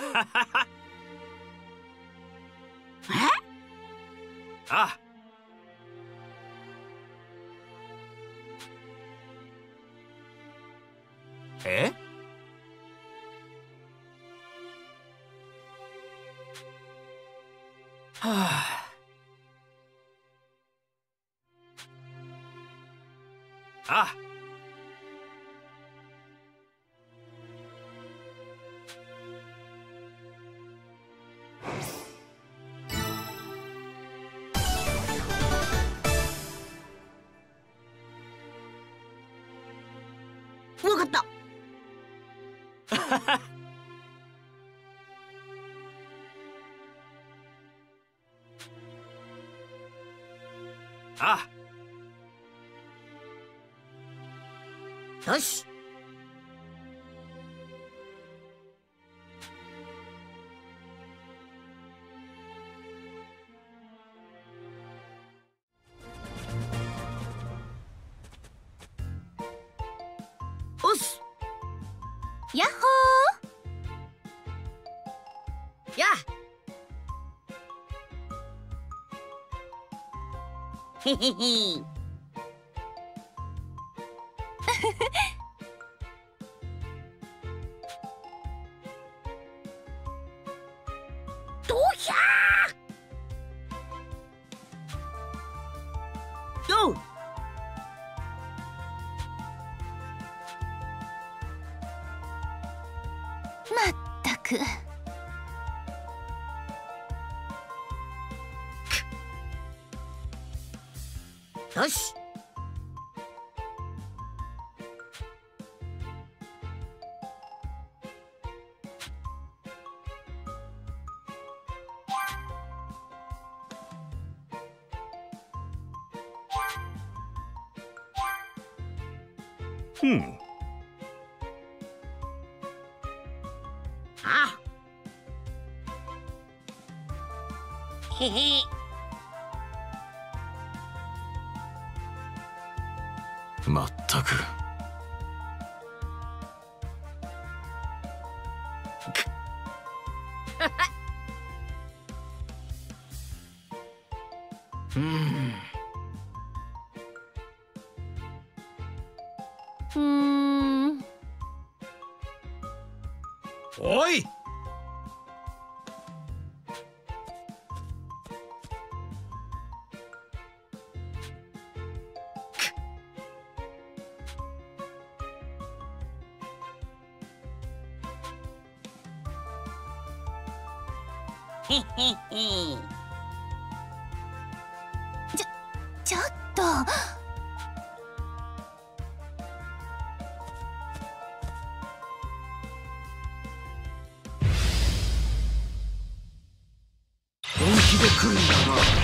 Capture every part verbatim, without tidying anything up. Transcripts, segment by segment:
あ。え？はあ。あ。 わかった。 あ。 よし。おっす。 やっほー。 やあ。へへへ。どひゃー。よう。 まったく。 よし。 ふん。 あ。へへ。 まったく。うん。 うーん。 おい。 へへへ。 ちょ、ちょっと。 本気で来るんだな。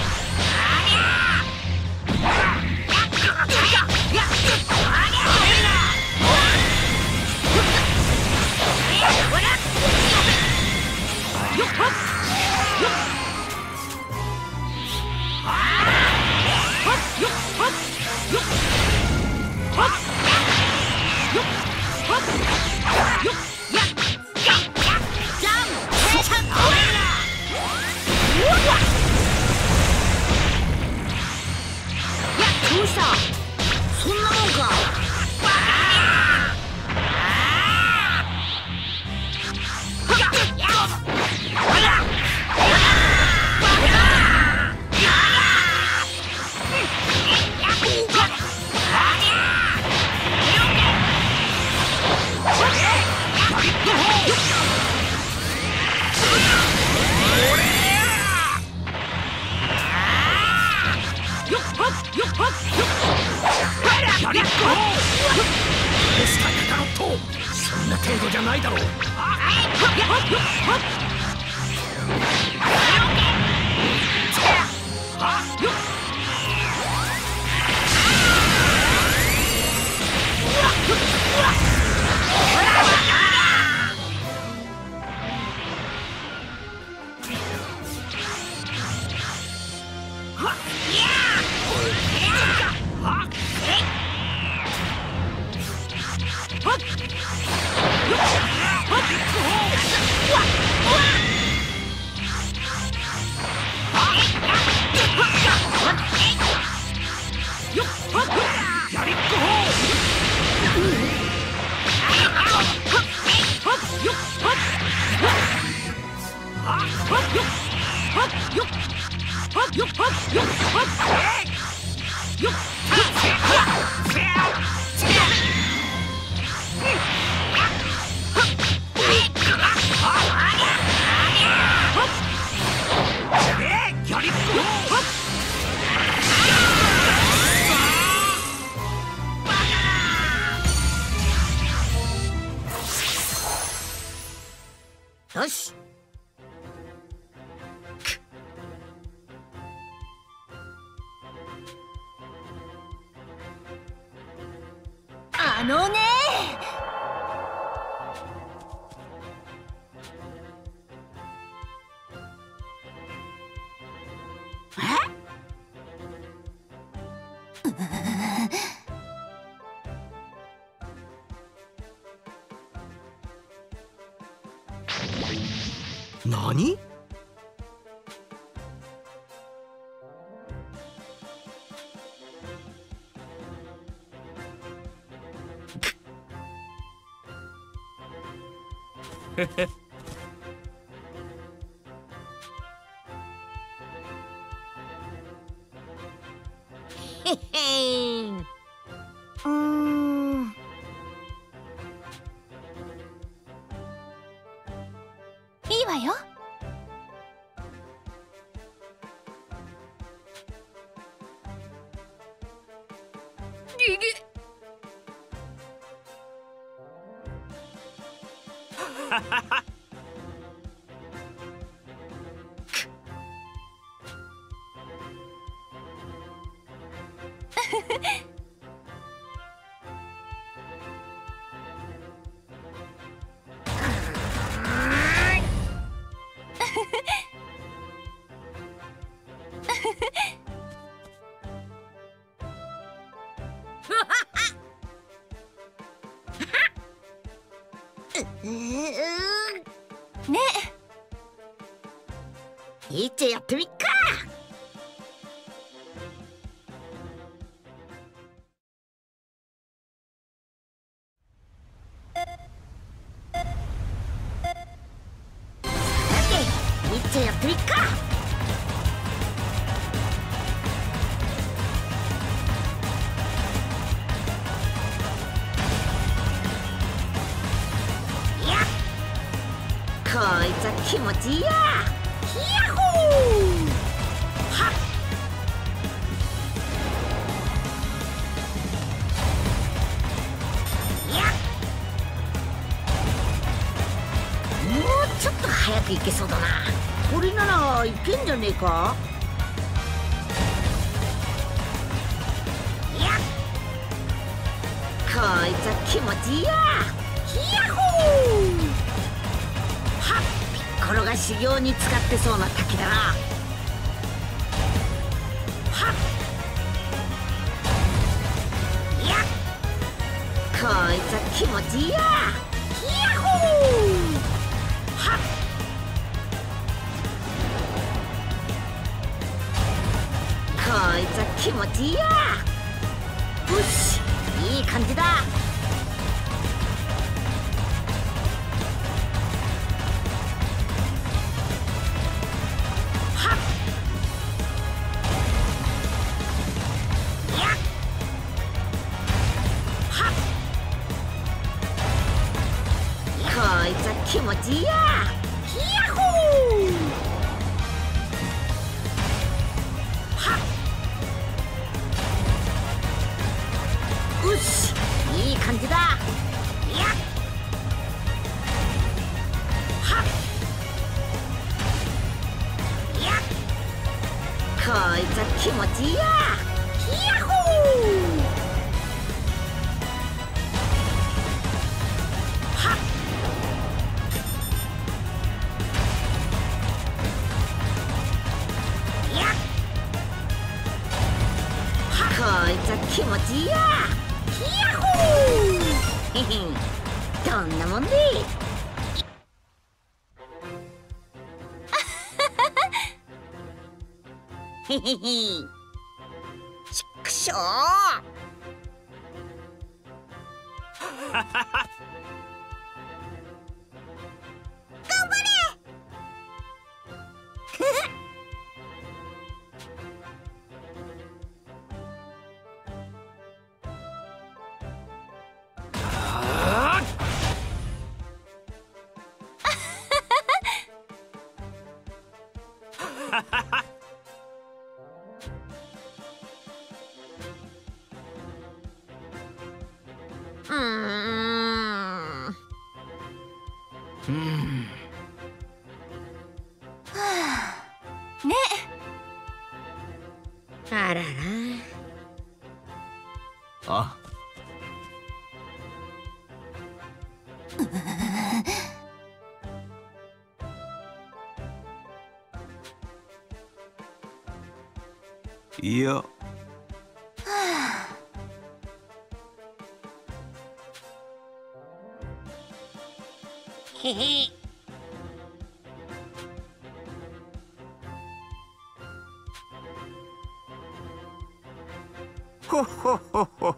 そんなもんか。よっよし。 あのね何？ へへん。うーん。 いいわよ。 リリ。 ねいっちゃやってみっか。いっちゃやってみっか。いや、こいつは気持ちいいや。ヒヤッホー。はっ。いや、もうちょっと早く行けそうだな。これならいけんじゃねえか。いや、こいつは気持ちいいや。ヒヤッホー。はっ。ピッコロが修行に使ってそうな滝だな。はっ。いや、こいつは気持ちいいや。ヒヤッホー。はっ。こいつは気持ちいいや。よし、いい感じだ。はっ。いや、はっ。こいつは気持ちいいや。ヒヤッホー。はっ。よし、いい感じだ。いや、はっ。いや、こいつは気持ちいいや。ヒヤッホー。はっ。いや、こいつは気持ちいいや。ヒヤッホー。へへん、どんなもんで。へへへん、ちくしょう。頑張れ。 うーん。 うん。 ね。 あらら。 あ。いや。 へへ。 ほほほほ。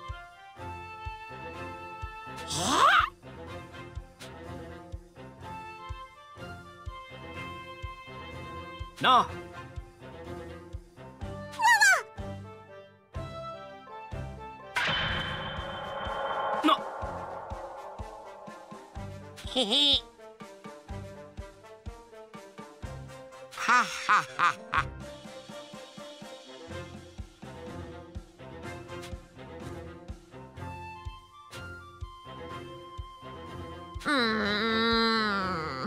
なあ。な。 へへ。はっはっはっは。うーん。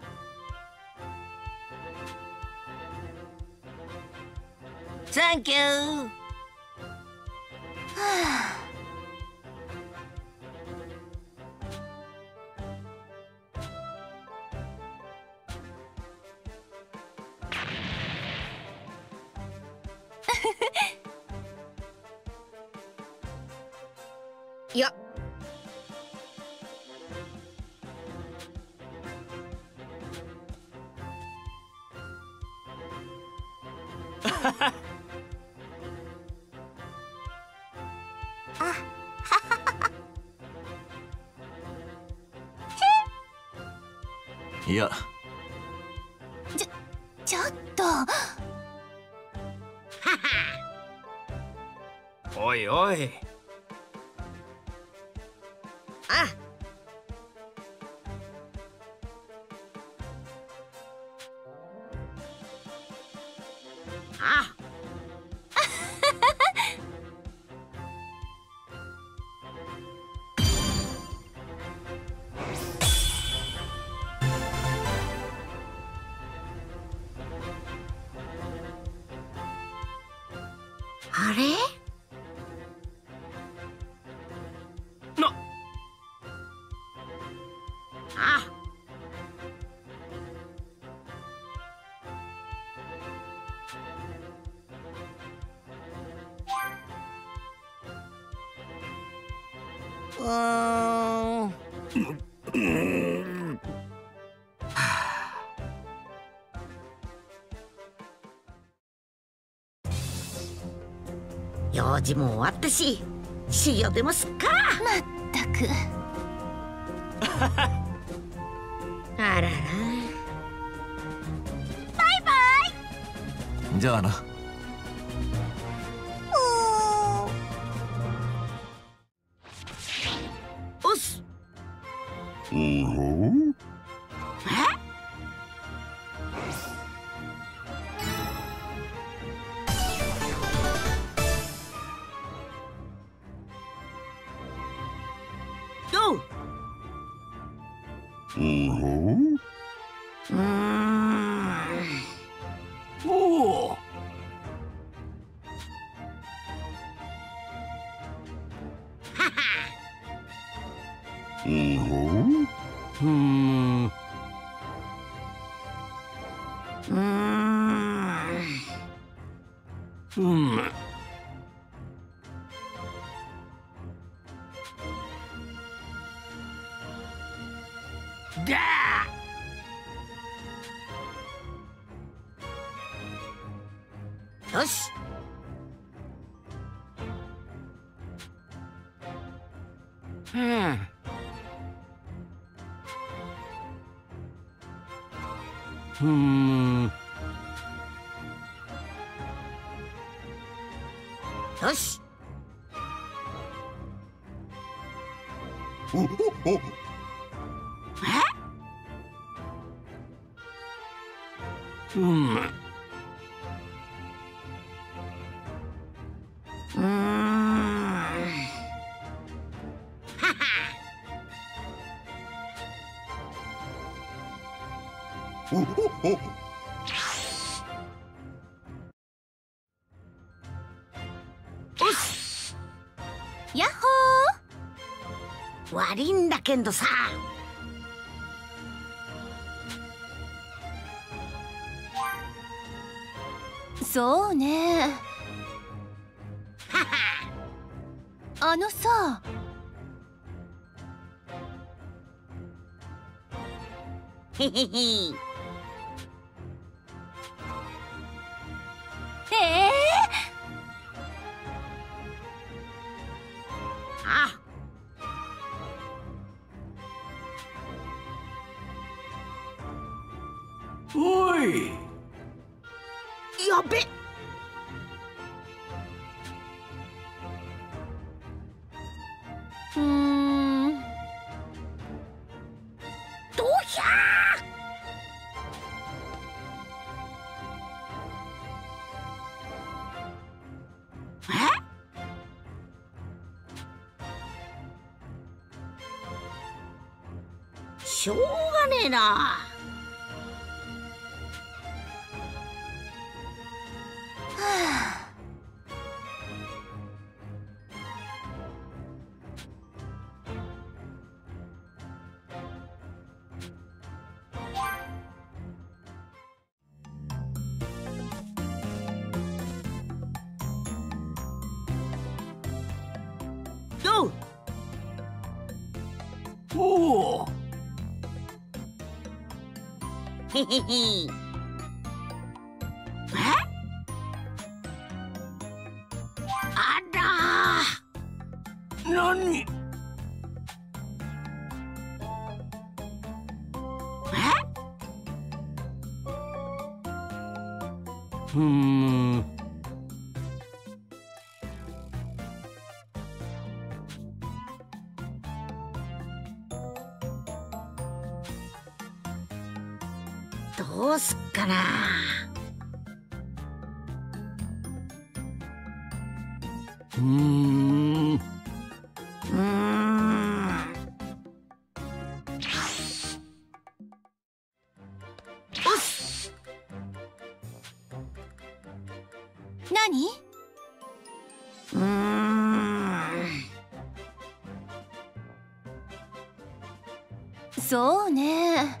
サンキュー。はあ。いや。 いや。 ちょちょっと。 おいおい。 あ。あ。あれ？ な。 あ。うーん。用事も終わったし、修行でもすっか。 まったく。 あらら。 バイバイ。 じゃあな。 おっす。 うんほん。 え？よう。 うんほん。 うーん。 おお。うんほん。うーん。 うーん。 うん。 だー。よし。うん。 うーん。 よし。 おおお。 え？ うん。 おほほ。 おっす。 やっほ悪いんだけんどさ。 ー。そうね。 はは。 あのさ。 へへへ。 ええー。あ。 おい。 やべ。 うーん。 どうひゃー。え？しょうがねえな。よう。 おお。 へへへ。え？あらー。 何？ え？ うーん。 どうすっかな。 うーん。 うーん。おっす。 何？ うーん。 そうね。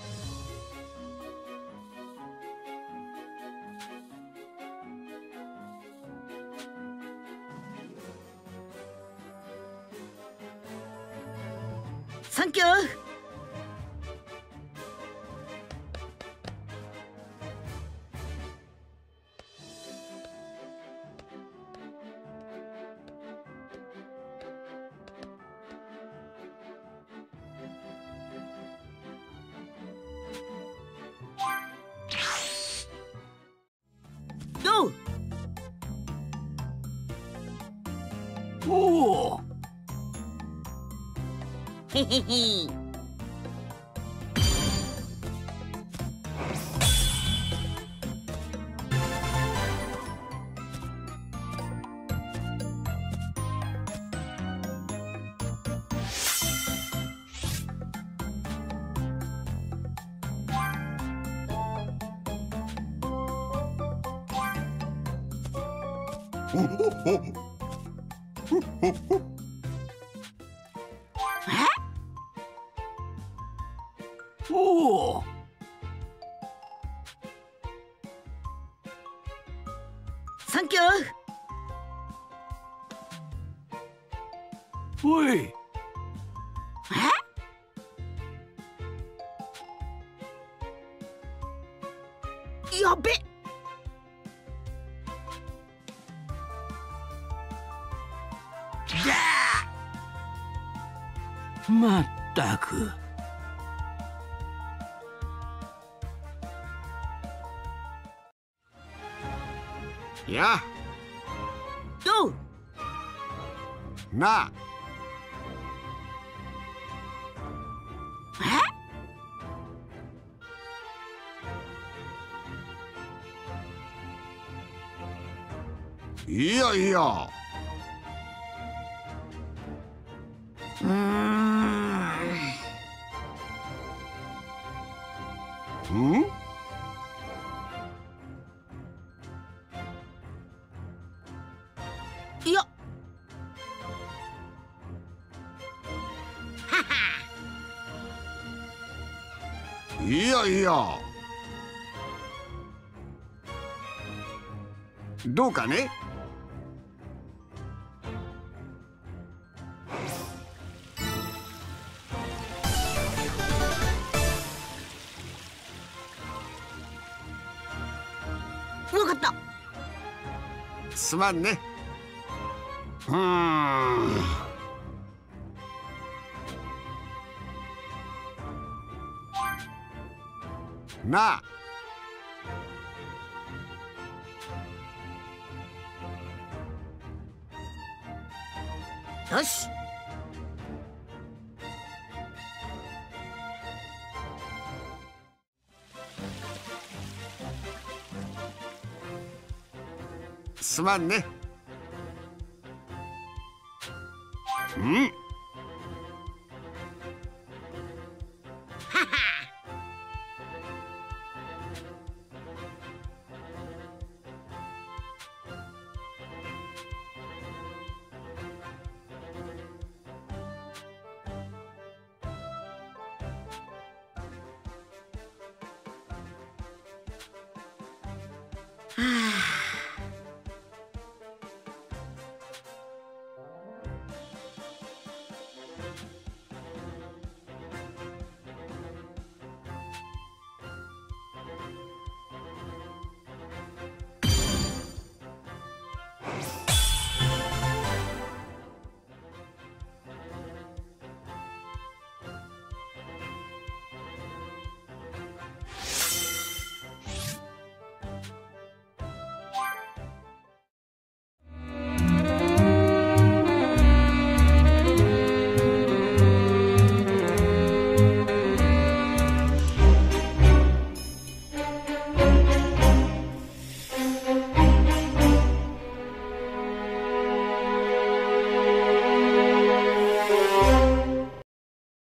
サンキュー。よう。 おお。 へへへ。 おほほ。ほほほ。 え？ おお。 サンキュー。 おい。 え？やべ。 まったく。 やよう。 なえ？ いやいや。 うーん。 ん？ いや、 いやいや、どうかね。 わかった。 すまんね。うーん。なあ。 よし。 すまんね。うん。